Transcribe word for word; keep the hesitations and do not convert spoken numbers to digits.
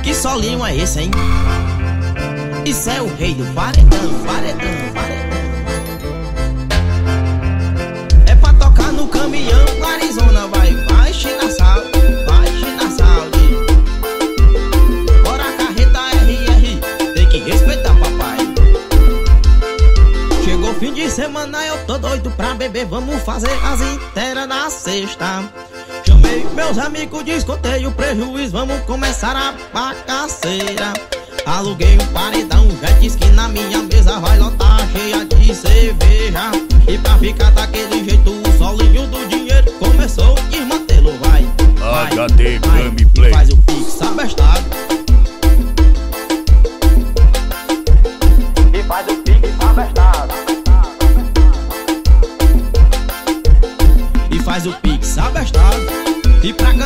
Que solinho é esse, hein? Isso é o rei do paredão, paredão, paredão. É pra tocar no caminhão, Arizona vai, vai, China Saúde, vai, China Saúde. Bora carreta R R, tem que respeitar papai. Chegou fim de semana, eu tô doido pra beber, vamos fazer as inteiras na sexta. Chamei meus amigos, descontei o prejuízo, vamos começar a bagaceira. Aluguei um paredão, jet ski na minha mesa, vai lotar cheia de cerveja. E pra ficar daquele jeito, o solinho do dinheiro começou a desmantelo, vai, vai, H D vai, Gameplay. e faz o pix abestado. E faz o pix abestado. E faz o pix abestado. E pra